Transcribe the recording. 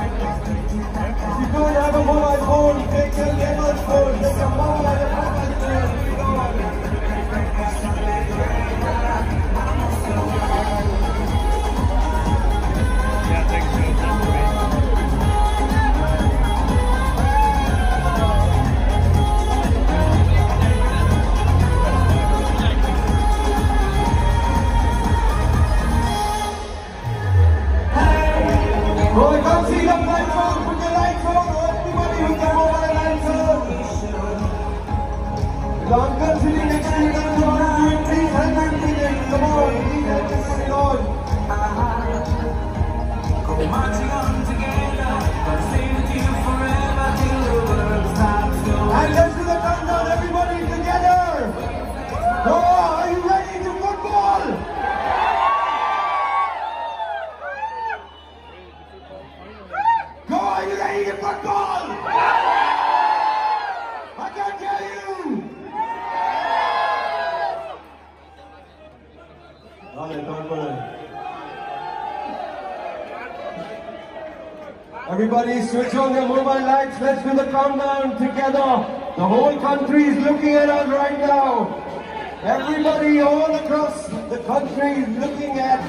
If you don't have a mobile phone, take your mobile phone. Take your mobile and a mobile phone. Oh, I can't see the lights on. Put your lights on. Everybody with their mobile lights on. The uncle sitting next to you doesn't want to do it. Please help him with it. Come on, please help him put it on. Go marching on together. I'll stay with you forever till the world stops going. And let's do the countdown, everybody together. Oh, are you ready to football? Go, are you ready to football? I can't tell you. Everybody switch on your mobile lights. Let's do the countdown together. The whole country is looking at us right now. Everybody all across the country is looking at